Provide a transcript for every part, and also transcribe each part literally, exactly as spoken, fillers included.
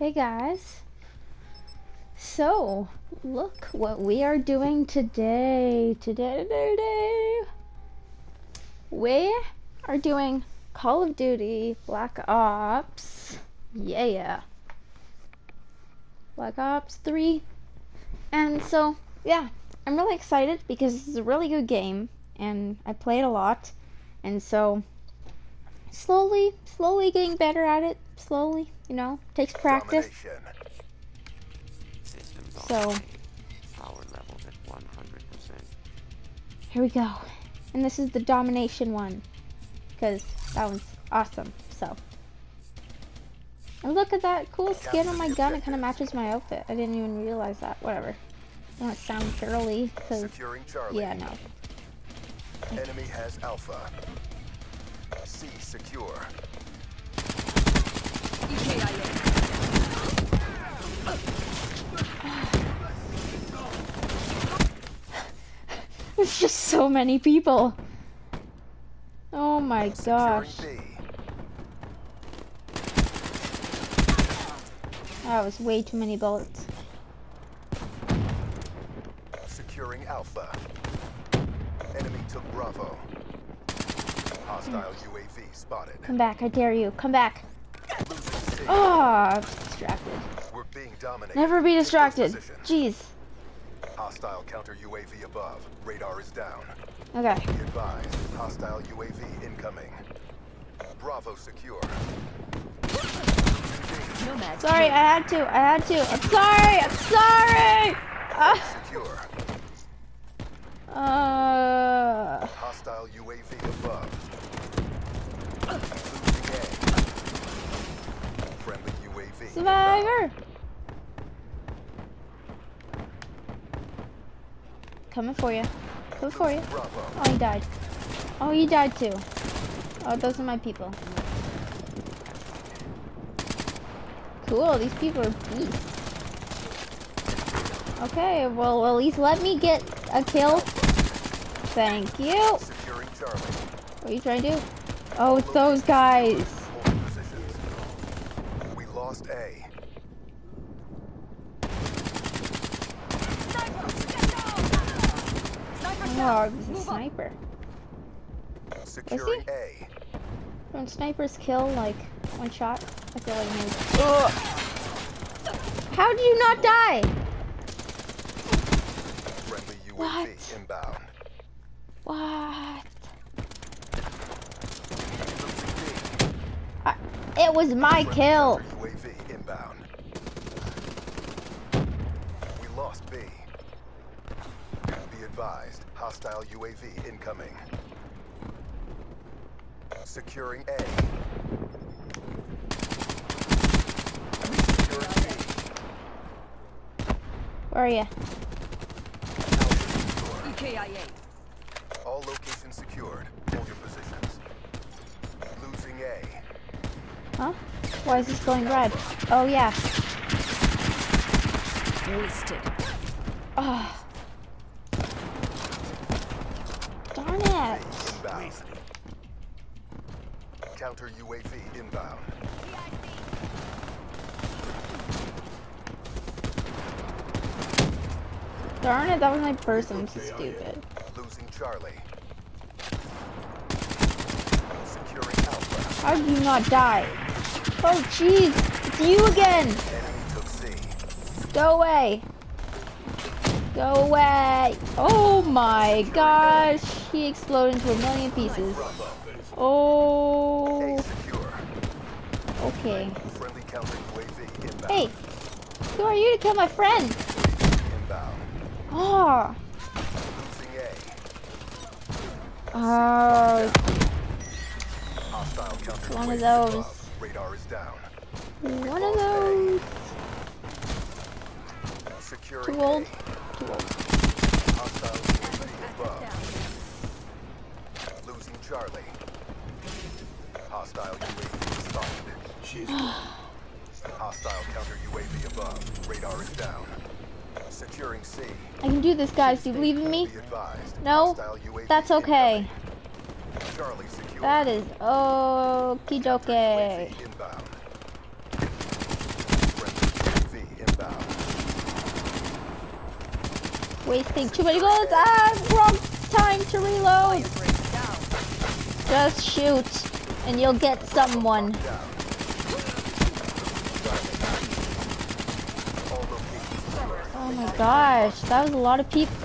Hey guys, so look what we are doing today. Today, today, today. We are doing Call of Duty Black Ops. Yeah, Black Ops three. And so, yeah, I'm really excited because this is a really good game and I play it a lot. And so, slowly, slowly getting better at it. Slowly, you know, takes practice. So, power levels at one hundred percent. Here we go. And this is the domination one, because that one's awesome. So, and look at that cool skin on my gun. It kind of matches my outfit. I didn't even realize that. Whatever. I don't want to sound girly, because, yeah, no. Enemy has Alpha. C secure. There's just so many people. Oh my gosh. That was way too many bullets. Securing Alpha. Enemy took Bravo. Hostile U A V spotted. Come back, I dare you. Come back. Oh, I'm distracted. We're being dominated. Never be distracted. Jeez. Hostile counter U A V above. Radar is down. Okay. Be advised. Hostile U A V incoming. Bravo secure. Sorry, I had to. I had to. I'm sorry. I'm sorry. Uh, Secure. uh Hostile U A V above. Friendly U A V. Survivor. Coming for you. Coming for you. Oh, he died. Oh, he died too. Oh, those are my people. Cool, these people are beasts. Okay, well, at least let me get a kill. Thank you. What are you trying to do? Oh, it's those guys. We lost A. Oh, he's a sniper. Securing A. When snipers kill, like, one shot, I feel like maybe. Oh. How did you not die? Friendly U A V What? inbound. What? I, it was my kill. U A V inbound. We lost B. Be advised, hostile U A V incoming. Securing A. Securing B. Where are you? All locations secured. Hold your positions. Losing A. Huh? Why is this going red? Oh yeah. Wasted. Oh. Darn it. Inbound. Counter U A V inbound. Darn it, that was my person. I'm so stupid. Losing Charlie. Securing Alpha. How did you not die? Oh jeez, it's you again. Enemy took C. Go away. Go away. Oh my gosh. He exploded into a million pieces. Oh. A secure. Okay. Friendly counter U A V inbound. Hey, who are you to kill my friend? Inbound. Oh. Losing A. Oh. Hostile counter One U A of V those. above. Radar is down. One of those. Securing Too old. A. Too old. Hostile U A V above. Losing Charlie. Hostile U A V spotted. Hostile counter U A V above. Radar is down. Securing C. I can do this, guys. Do you believe in me? Be advised. No? Hostile U A V That's okay. incoming. Charlie secure. That is okie dokie. Inbound. Wasting too many bullets. Ah, wrong time to reload. Just shoot, and you'll get someone. Oh my gosh, that was a lot of people.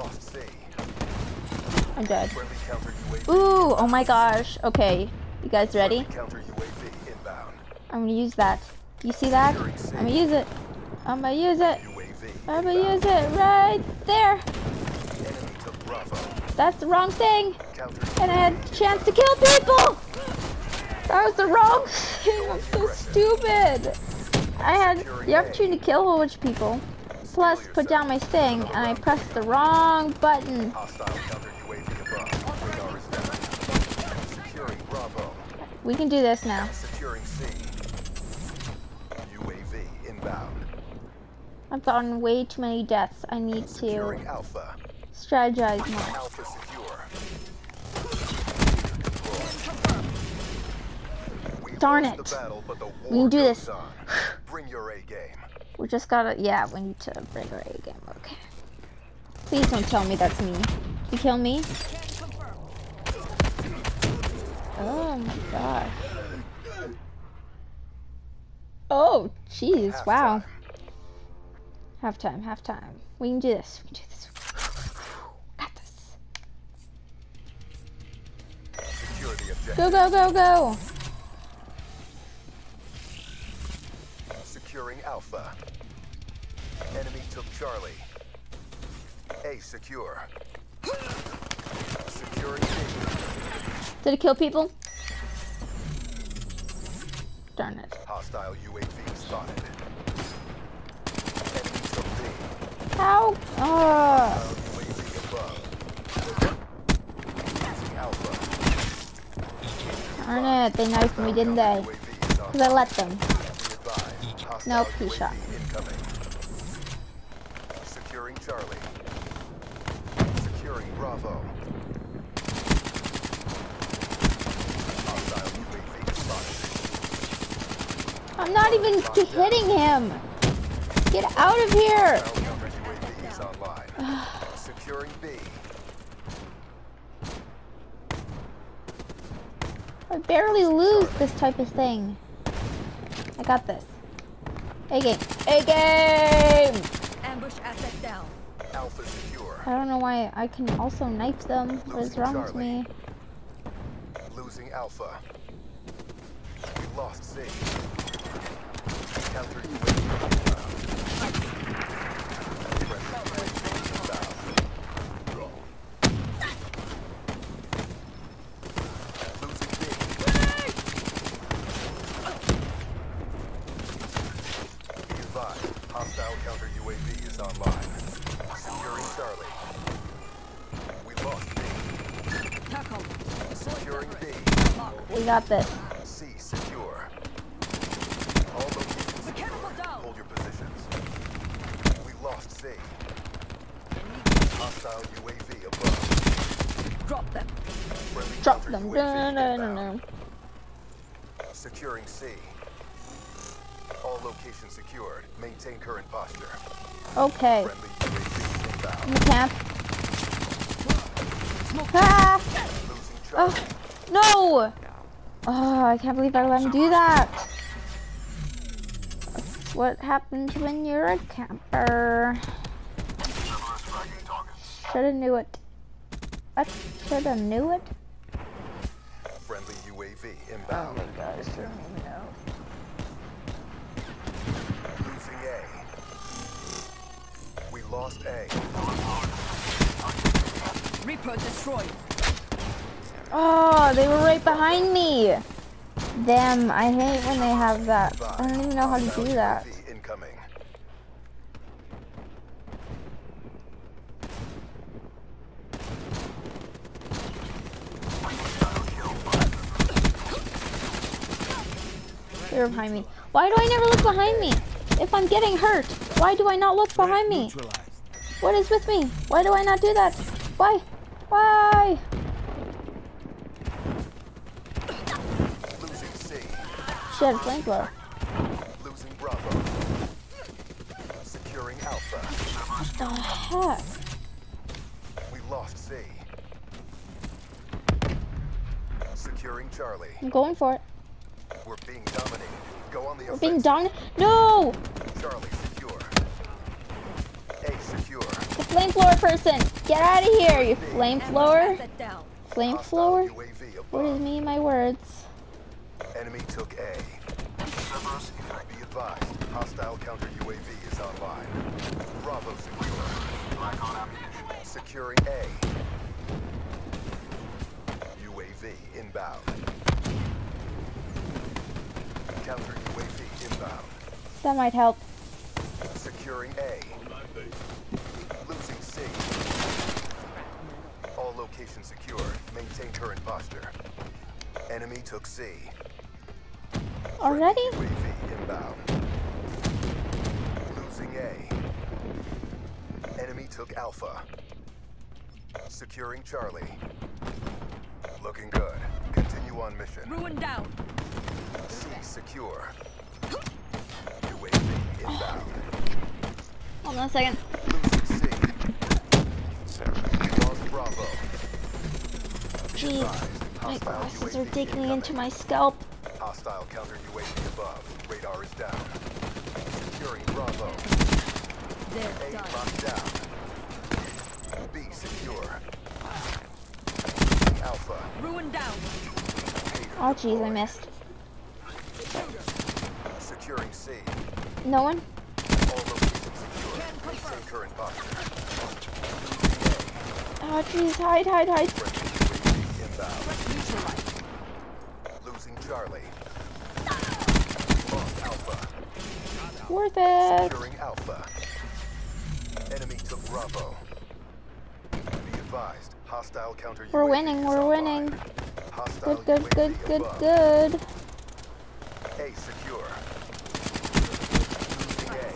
I'm dead. Ooh, oh my gosh. Okay, you guys ready? I'm gonna use that. You see that? I'm gonna use it. I'm gonna use it. I'm gonna use it right there. That's the wrong thing. And I had a chance to kill people. That was the wrong thing. I'm so stupid. I had the opportunity to kill a whole bunch of people. Plus, put down my thing, and I pressed the wrong button. We can do this now. I've gotten way too many deaths. I need to strategize more. Darn it. We can do this. We just gotta, yeah, we need to bring our A game. Okay. Please don't tell me that's me. You kill me? Oh my gosh. Oh, jeez, wow. Halftime, halftime. We can do this. We can do this. Got this. Go, go, go, go. Securing Alpha. Enemy took Charlie. A secure. Securing B. Did it kill people? Darn it. Hostile U A V spotted. Enemy took B. How? Oh. U A V above. Using Alpha. Darn it. They knifed me, didn't they? Because I let them. Nope, he shot me. Securing Charlie. Securing Bravo. Hostile U A V spotted. I'm not even hitting him. Get out of here. Counter U A V is online. Securing B. I barely lose this type of thing. I got this. A game. A game! Ambush asset down. Alpha secure. I don't know why I can also knife them. What is wrong with me? Losing Alpha. We lost C. Counter U A V Hostile counter U A V is online. Securing Charlie. We lost B. Securing B. We got this. C secure. All locations secure. Hold your positions. We lost C. Hostile U A V above. Drop them. Friendly Drop counter them. U A V No, no, no, inbound. no. Securing C. All locations secured. Maintain current posture. Okay. Friendly U A V inbound. In the camp. Ah! Losing Oh, Charlie. no! Oh, I can't believe I let him do that. That's what happens when you're a camper. Shoulda knew it. I shoulda knew it. Friendly U A V Oh inbound. my gosh, I don't even know. Losing A. We lost A. Reaper destroyed. Oh, they were right behind me. Them, I hate when they have that. I don't even know how to do that. Incoming. They're behind me. Why do I never look behind me? If I'm getting hurt, why do I not look behind me? What is with me? Why do I not do that? Why? Why? Losing C. Shit, flamethrower. Losing Bravo. Securing Alpha. What the heck? lost C. Securing Charlie. I'm going for it. We're being dominated. Go on the We're offensive. being done. No! Charlie secure. A secure. The flamethrower person! Get out of here, you flamethrower! Asset down. Flamethrower? Hostile U A V What is above. me and my words? Enemy took A. Be advised, hostile counter U A V is online. Bravo secure. Black on ammunition. Securing A. U A V inbound. Counter U A V inbound. That might help. Securing A. Losing C. All locations secured. Maintain current posture. Enemy took C. Already? U A V inbound. Losing A. Enemy took Alpha. Securing Charlie. Looking good. Continue on mission. Ruin down. C secure. U A V inbound. Hold on a second. Losing C. Sarah. Lost Bravo. Jeez, my Hostile glasses U A are V digging incoming. into my scalp. Hostile counter U A V above. Radar is down. Securing Bravo. They're A done. locked down. B secure. Alpha. Ruin down. Oh jeez, I missed. Securing C. No one? All locations secure. Maintain current posture. Oh jeez, hide, hide, hide. Friendly U A V inbound. Losing Charlie. Lost Alpha. Worth it. Securing Alpha. Enemy took Bravo. Be advised, hostile counter We're U A V winning, is we're online. winning. Hostile Good, good, good, U A V good, above. good. A secure. Losing A.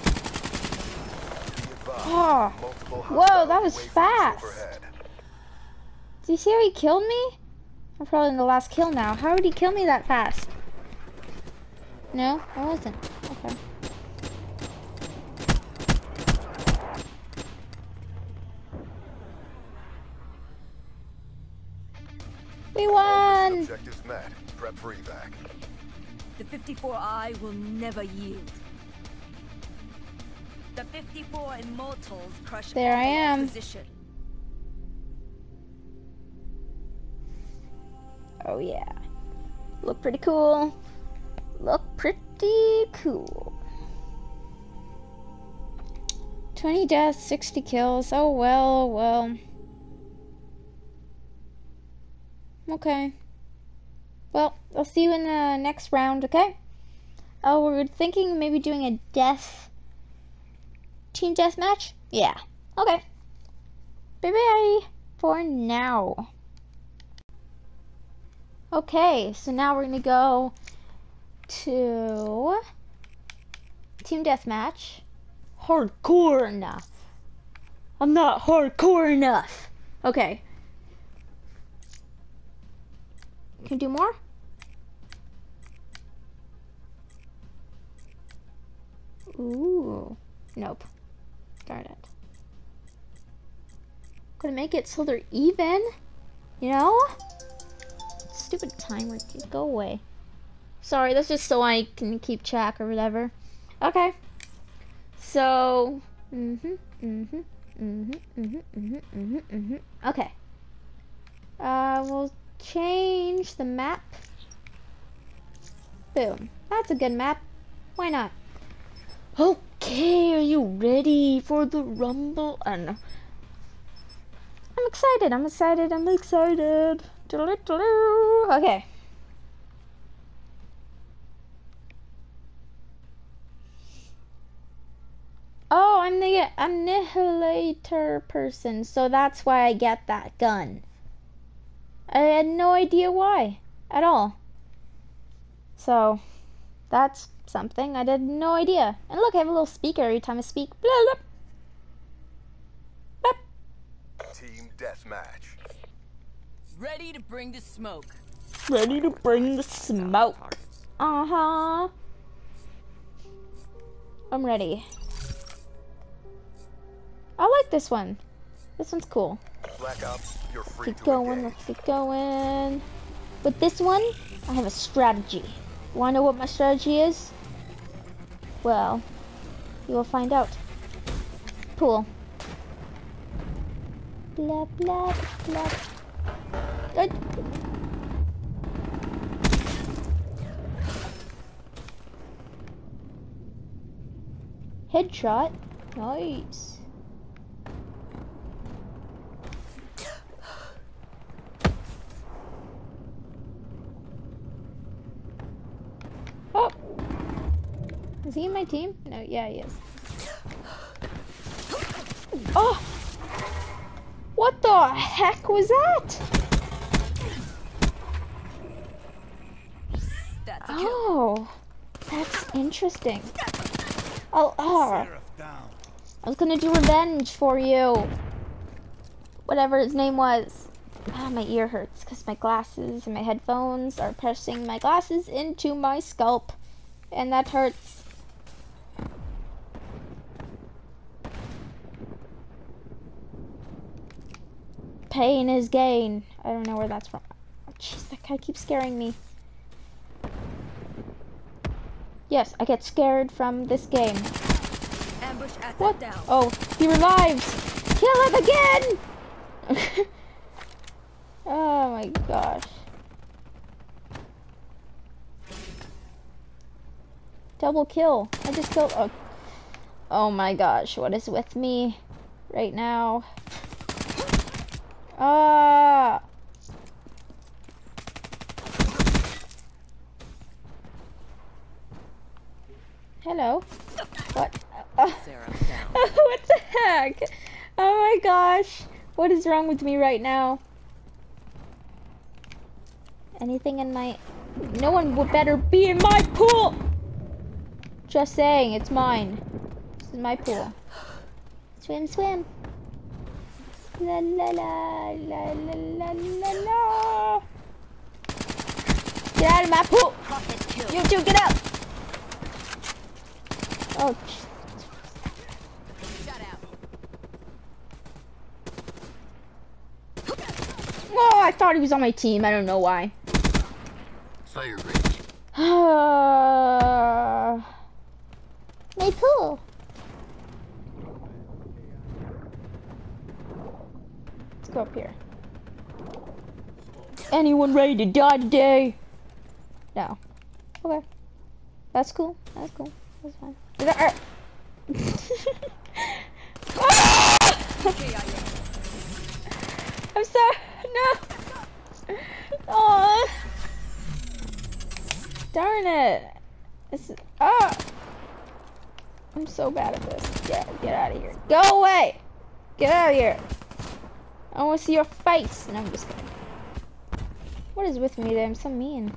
Be advised, Oh. multiple Whoa, hostile that was U A Vs fast. overhead. Do you see how he killed me? I'm probably in the last kill now. How did he kill me that fast? No, I wasn't. Okay. We won! Objectives met. Prep for evac. The fifty-four I will never yield. The fifty-four Immortals crush There I all am. opposition. Oh yeah. Look pretty cool. Look pretty cool. twenty deaths, sixty kills. Oh well, well. Okay. Well, I'll see you in the next round, okay? Oh, we're thinking maybe doing a death... team deathmatch? Yeah. Okay. Bye-bye for now. Okay, so now we're gonna go to team deathmatch. Hardcore enough. I'm not hardcore enough. Okay. Can you do more? Ooh. Nope. Darn it. Gonna make it so they're even. You know? Stupid timer. Go away. Sorry, that's just so I can keep track or whatever. Okay. So. Mm-hmm. Mm-hmm. Mm-hmm. Mm-hmm. Mm-hmm. Mm-hmm. Mm-hmm. Okay. Uh, we'll change the map. Boom. That's a good map. Why not? Okay, are you ready for the rumble? And I'm excited. I'm excited. I'm excited. Okay. Oh, I'm the annihilator person, so that's why I get that gun. I had no idea why at all. So, that's something. I had no idea. And look, I have a little speaker every time I speak. Blah, blah. Blah. Team deathmatch. Ready to bring the smoke. Ready to bring the smoke. Targets. Uh-huh. I'm ready. I like this one. This one's cool. Black Ops, you're free Keep to going, engage. let's keep going. With this one, I have a strategy. Wanna know what my strategy is? Well, you will find out. Cool. Blah, blah, blah. Uh, Headshot. Nice. Oh! Is he in my team? No, yeah, he is. Oh! What the heck was that? That's a kill. Oh, that's interesting. Oh, oh. I was gonna do revenge for you. Whatever his name was. Ah, my ear hurts because my glasses and my headphones are pressing my glasses into my scalp. And that hurts. Pain is gain. I don't know where that's from. Jeez, that guy keeps scaring me. Yes, I get scared from this game. Ambush asset What? down. Oh, he revives. Kill him again! Oh my gosh. Double kill. I just killed. Oh. Oh my gosh, what is with me right now? Ah! Hello. What? Uh, what the heck? Oh my gosh. What is wrong with me right now? Anything in my... No one would better be in my pool! Just saying, it's mine. This is my pool. Swim, swim. La la la la la la la la. Get out of my pool! You two, get out! Oh, Shut out. oh, I thought he was on my team. I don't know why. Fire range. Uh, my pool. Let's go up here. Anyone ready to die today? No. Okay. That's cool. That's cool. That's fine. Is that, uh, ah! I'm sorry. No. Oh. Darn it. This is, ah. I'm so bad at this. Get, get out of here. Go away. Get out of here. I want to see your face. No, I'm just kidding. What is with me today? I'm so mean.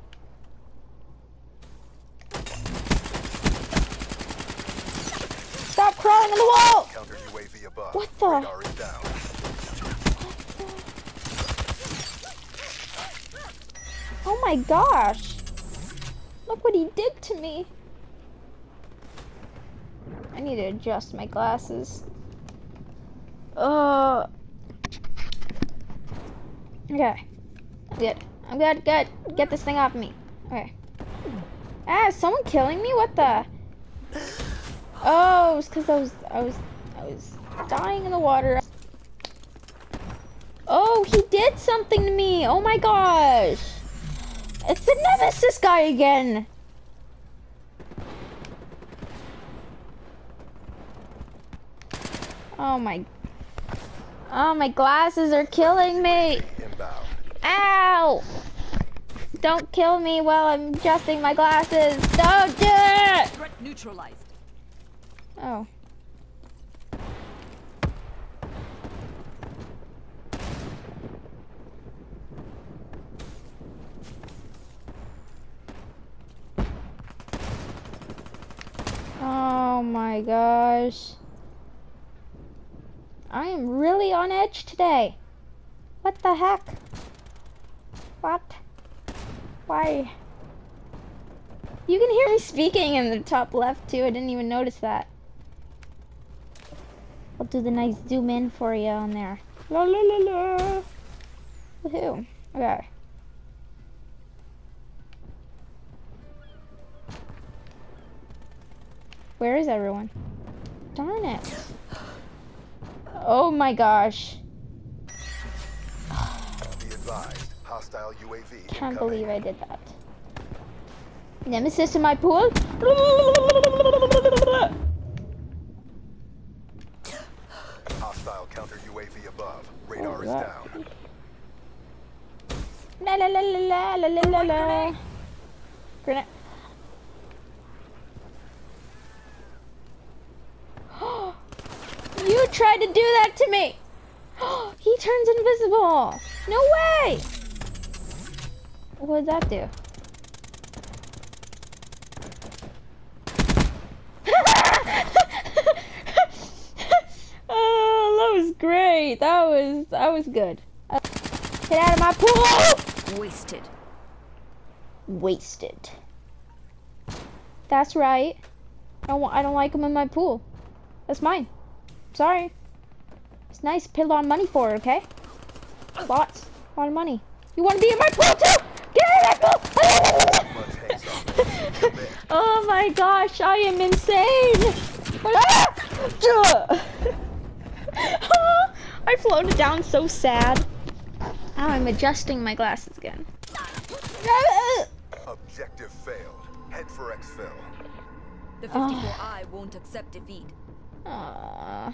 Stop crawling on the wall! Counter U A V above. What the? Radar is down. Oh my gosh. Look what he did to me. I need to adjust my glasses. Uh. Okay. I'm good. I'm good, good. Get this thing off me. Okay. Ah, is someone killing me? What the? Oh, it's because I was, I was, I was dying in the water. Oh, he did something to me. Oh my gosh. It's the Nemesis guy again. Oh my. Oh, my glasses are killing me. Inbound. Ow. Don't kill me while I'm adjusting my glasses. Don't do it. Threat neutralized. Oh. Oh my gosh. I am really on edge today. What the heck? What? Why? You can hear me speaking in the top left too. I didn't even notice that. I'll do the nice zoom in for you on there. La la la la. Woohoo. Okay. Where is everyone? Darn it. Oh my gosh. Be advised, hostile U A V Can't incoming. believe I did that. Nemesis in my pool? Hostile counter U A V above. Radar is Oh, down. La la la la la la la la. Grenade. You tried to do that to me! He turns invisible! No way! What did that do? Oh, that was great. That was that was good. Uh, get out of my pool! Wasted. Wasted. That's right. I don't, wa- I don't like them in my pool. That's mine. Sorry. It's nice. Pay a lot of money for it, okay? Lots. A lot of money. You want to be in my pool too? Get out of my pool! Oh my gosh, I am insane! I floated down so sad. Now I'm adjusting my glasses again. Objective failed. Head for exfil. The fifty-four I won't accept defeat. Aww.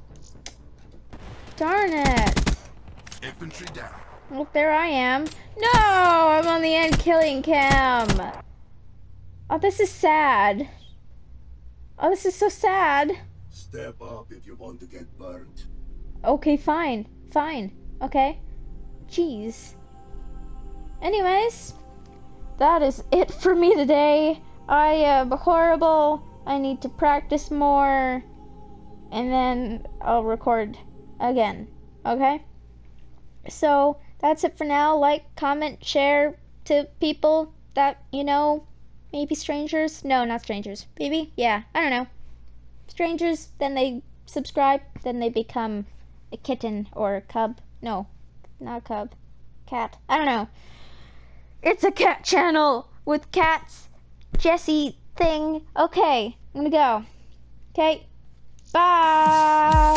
Darn it. Infantry down. Well, there I am. No, I'm on the end killing cam. Oh, this is sad. Oh, this is so sad. Step up if you want to get burnt. Okay, fine. Fine. Okay. Jeez. Anyways, that is it for me today. I am horrible. I need to practice more. And then I'll record again. Okay? So, that's it for now. Like, comment, share to people that, you know, maybe strangers. No, not strangers. Maybe? Yeah, I don't know. Strangers, then they subscribe, then they become a kitten or a cub. No, not a cub. Cat. I don't know. It's a cat channel with cats. Jessie thing. Okay, I'm gonna go. Okay, bye.